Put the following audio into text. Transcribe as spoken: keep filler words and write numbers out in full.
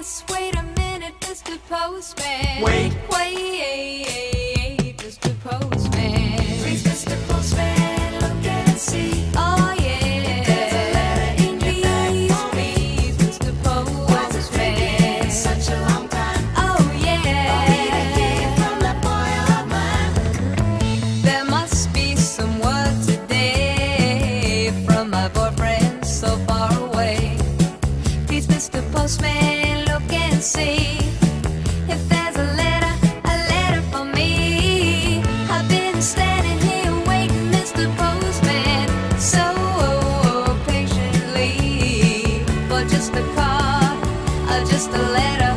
yes, wait a minute, Mister Postman. Wait. Wait, Mister Postman. Please, Mister Postman, look and see. Oh yeah. There's a letter in your bag for me. Please, Mister Why's it taking Postman. such a long time? Oh For me to yeah. hear from that boy of mine. There must be some word today from my boyfriend so far away. Please, Mister Postman, look and see if there's a letter, a letter for me. I've been standing here waiting, Mister Postman, so patiently for just a card, or just a letter.